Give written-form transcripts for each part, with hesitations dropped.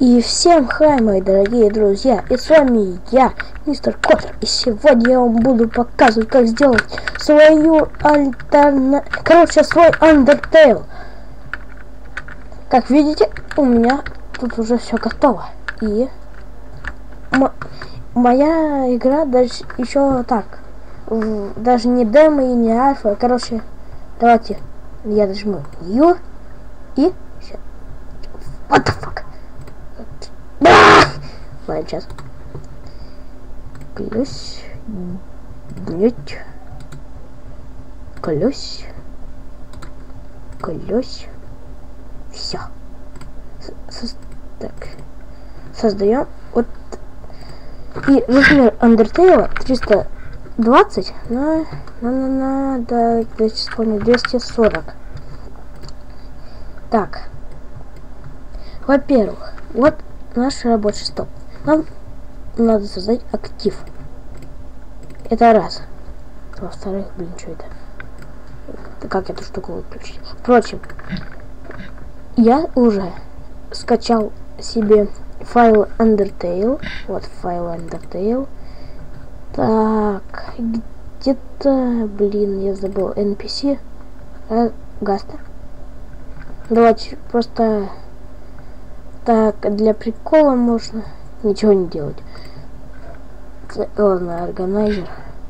И всем хай, мои дорогие друзья, и с вами я, мистер Коттер, и сегодня я вам буду показывать, как сделать свой Undertale. Как видите, у меня тут уже все готово, и моя игра даже еще так, даже не демо и не альфа, короче, давайте я нажму U и what the fuck. Ладно, сейчас. Колёсь. Нет. Колёсь. Колёсь. Все. Так. Создаем. Вот. И размер Undertale 320 надо, я сейчас помню, 240. Так. Во-первых, вот наш рабочий стол. Нам надо создать актив. Это раз. Во-вторых, блин, что это? Как эту штуку выключить? Впрочем, я уже скачал себе файл Undertale. Вот файл Undertale. Так, где-то, блин, я забыл. NPC. Гаста. Давайте просто так, для прикола можно ничего не делать. Ладно, органайзер.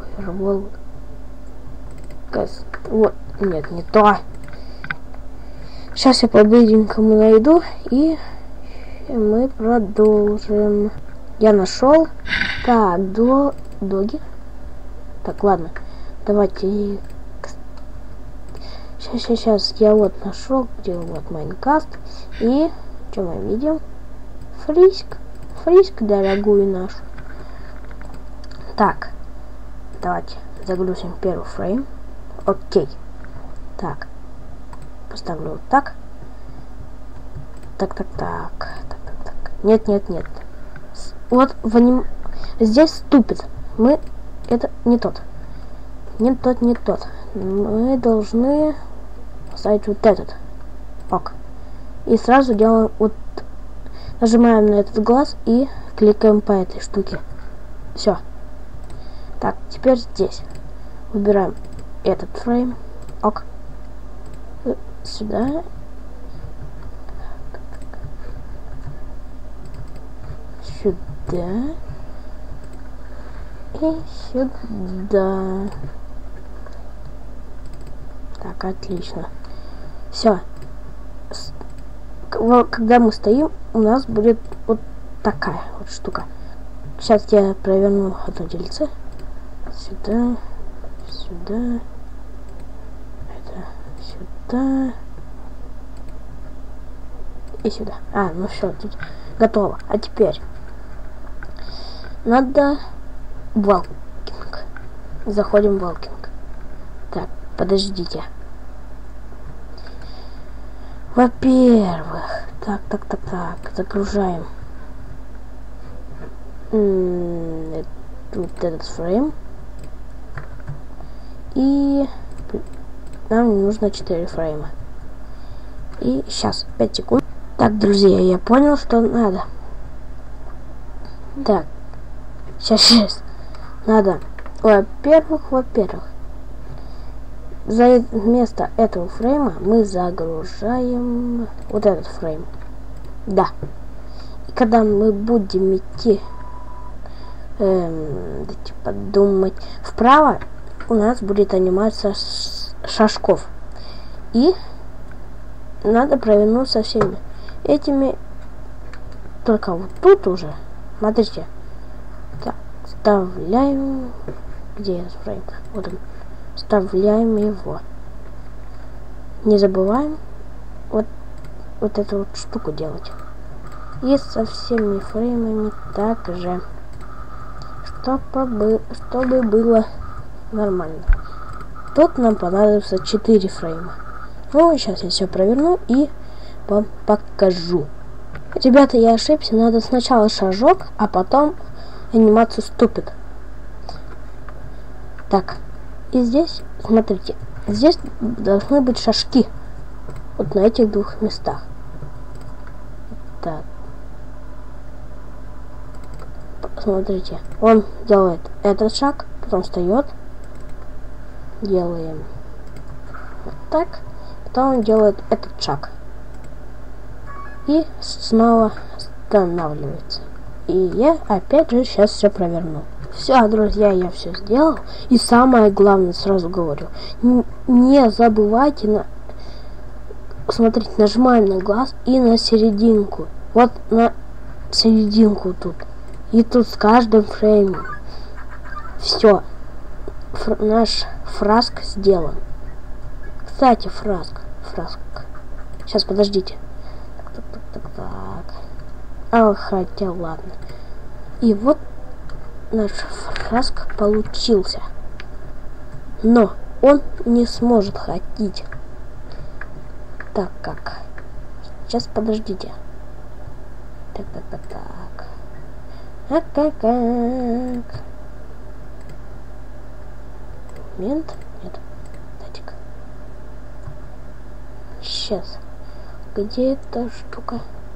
Вот, нет, не то. Сейчас я по-быстренькому найду, и мы продолжим. Я нашел. Так, доги. Так, ладно. Давайте. Сейчас я вот нашел, где вот Майнкаст. И что мы видим? Фриск, дорогую нашу. Так, давайте загрузим первый фрейм. Окей. Так, поставлю вот так. Так. Нет. Вот здесь ступит. Это не тот. Не тот. Мы должны поставить вот этот. Ок. И сразу делаем вот, нажимаем на этот глаз и кликаем по этой штуке. Все. Так, теперь здесь выбираем этот фрейм. Ок. Сюда. Сюда. И сюда. Так, отлично. Все. Когда мы стоим, у нас будет вот такая вот штука. Сейчас я проверну одно дельце. Сюда. Это сюда. И сюда. Ну все, тут готово. А теперь надо walking. Заходим в walking. Так, подождите. Во-первых, так, загружаем вот этот фрейм. И нам нужно 4 фрейма. И сейчас, 5 секунд. Так, друзья, я понял, что надо. Так, сейчас. Надо, во-первых, вместо этого фрейма мы загружаем вот этот фрейм. Да. И когда мы будем идти, дайте подумать, вправо, у нас будет анимация шажков. И надо провернуться всеми этими. Только вот тут уже, смотрите. Так, вставляем. Где я фрейм? Вот он. Вставляем его. Не забываем вот эту вот штуку делать. И со всеми фреймами также. Чтобы было нормально. Тут нам понадобится 4 фрейма. Ну, сейчас я все проверну и вам покажу. Ребята, я ошибся. Надо сначала шажок, а потом анимацию ступит. Так. И здесь, смотрите, здесь должны быть шажки. Вот на этих двух местах. Так. смотрите, он делает этот шаг, потом встает, делаем вот так, потом он делает этот шаг и снова останавливается. И я опять же сейчас все проверну. Все, друзья, я все сделал. И самое главное, сразу говорю, не забывайте смотрите, нажимаем на глаз и на серединку. Вот на серединку тут. И тут с каждым фреймом. Все. Наш фраск сделан. Кстати, фраск. Сейчас, подождите. Так. А, хотя ладно. И вот наш фраск получился. Но он не сможет ходить. Так как. Сейчас, подождите. Так. Момент. Нет. Датик. Сейчас. Где эта штука?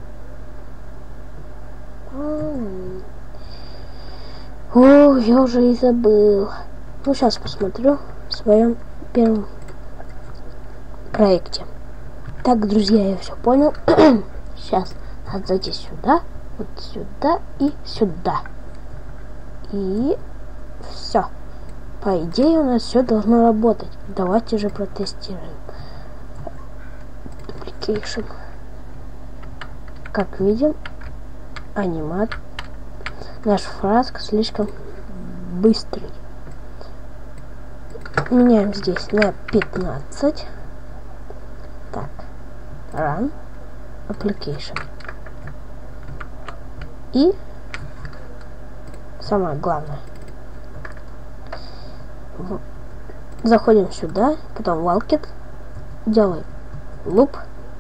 О, я уже и забыл. Ну, сейчас посмотрю в своем первом проекте. Так, друзья, я все понял. Сейчас надо зайти сюда, вот сюда и сюда. И все. По идее, у нас все должно работать. Давайте же протестируем. Application. Как видим, наш фраск слишком быстрый. Меняем здесь на 15. Так. Run. Application. И самое главное. Заходим сюда, потом walk, делаем loop,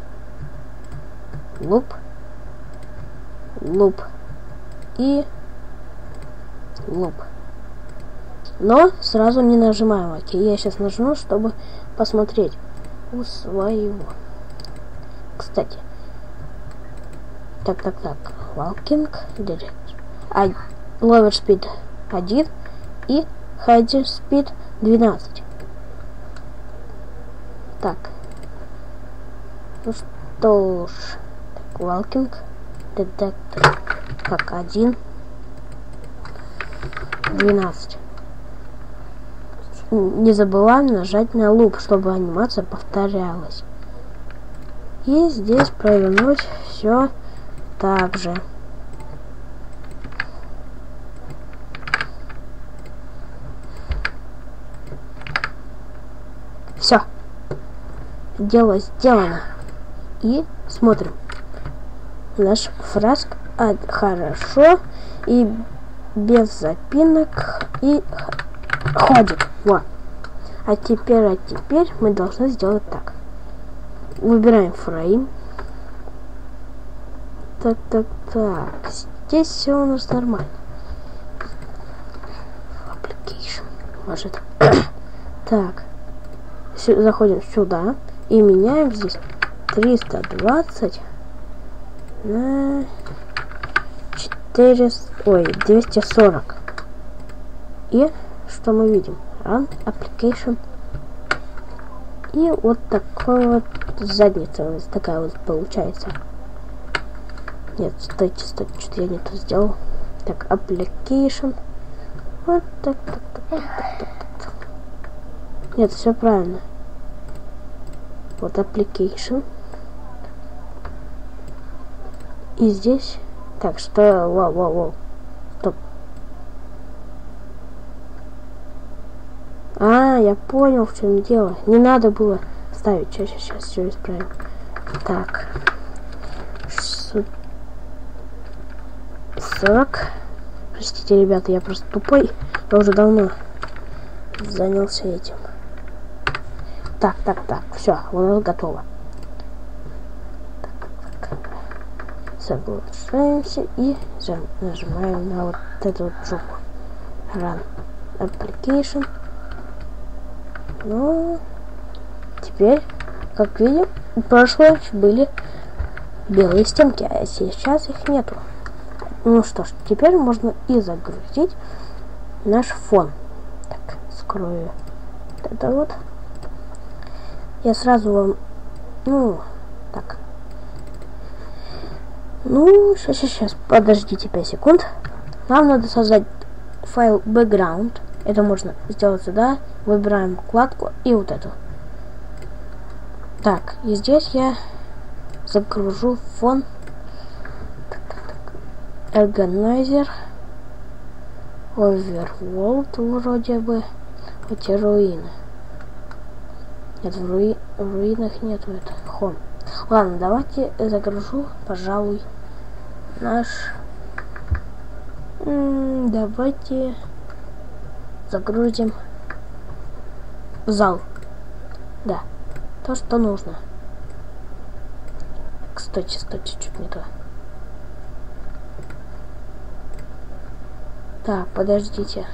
и loop. Но сразу не нажимаем ОК. Я сейчас нажму, чтобы посмотреть у своего. Кстати. Так. Walking. Lower speed 1 и higher speed 12. Так. Ну что ж. Так, walking. Детектор. Как 1. 12. Не забываем нажать на loop, чтобы анимация повторялась. И здесь провернуть все так же. Все. Дело сделано. И смотрим. Наш фраск хорошо и без запинок и ходит. Вот. А теперь мы должны сделать так. Выбираем фрейм. Так. Здесь все у нас нормально. Application. Может. Так. Заходим сюда и меняем здесь 320 на 240. И что мы видим? Run Application. И вот такой вот задница у нас такая вот получается. Нет, стойте, что-то я не то сделал. Так, Application. Вот так. Нет, все правильно. Вот Application. И здесь. Так, что... Вау. Стоп. Я понял, в чем дело. Не надо было ставить. Сейчас все исправим. Так. 640. Простите, ребята, я просто тупой. Я уже давно занялся этим. Так. Все, у нас готово. Так. Соглашаемся и нажимаем на вот эту вот жопу. Run Application. Ну, теперь, как видим, в прошлое были белые стенки, а сейчас их нету. Ну что ж, теперь можно и загрузить наш фон. Так, скрою это вот. Я сразу вам, так. Сейчас, подождите 5 секунд. Нам надо создать файл background. Это можно сделать сюда. Выбираем вкладку и вот эту. Так, и здесь я загружу фон. Organizer. Overworld вроде бы. Эти руины. Нет, в руинах нету это. Home. Ладно, давайте загружу, пожалуй, наш... давайте загрузим зал. Да, то, что нужно. Кстати, чуть не то. Так, подождите.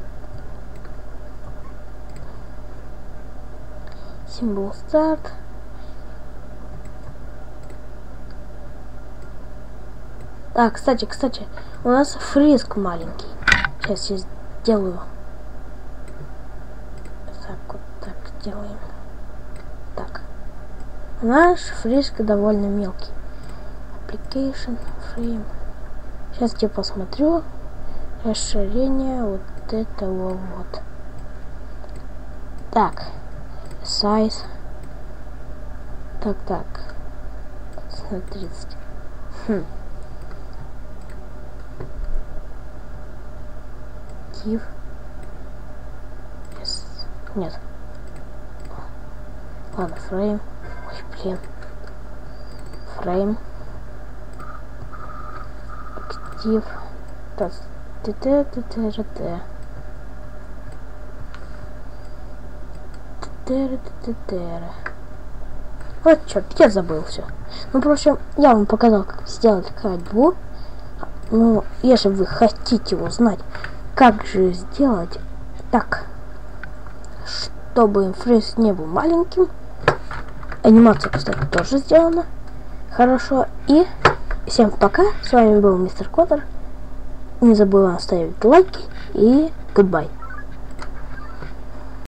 Символ старт. Так, кстати, у нас фриск маленький. Сейчас я сделаю. Так, вот так делаем. Так. Наш фриск довольно мелкий. Application, frame. Сейчас я посмотрю. Расширение вот этого вот. Так. Size. Так. 30. Нет. Ладно, фрейм. Ой, блин. Фрейм. Актив. Вот черт, я забыл все. Ну, в общем, я вам показал, как сделать ходьбу. Ну, если вы хотите узнать, как же сделать так, чтобы фрейм не был маленьким. Анимация, кстати, тоже сделана хорошо. И всем пока. С вами был Мистер Коттер. Не забываем ставить лайки и goodbye.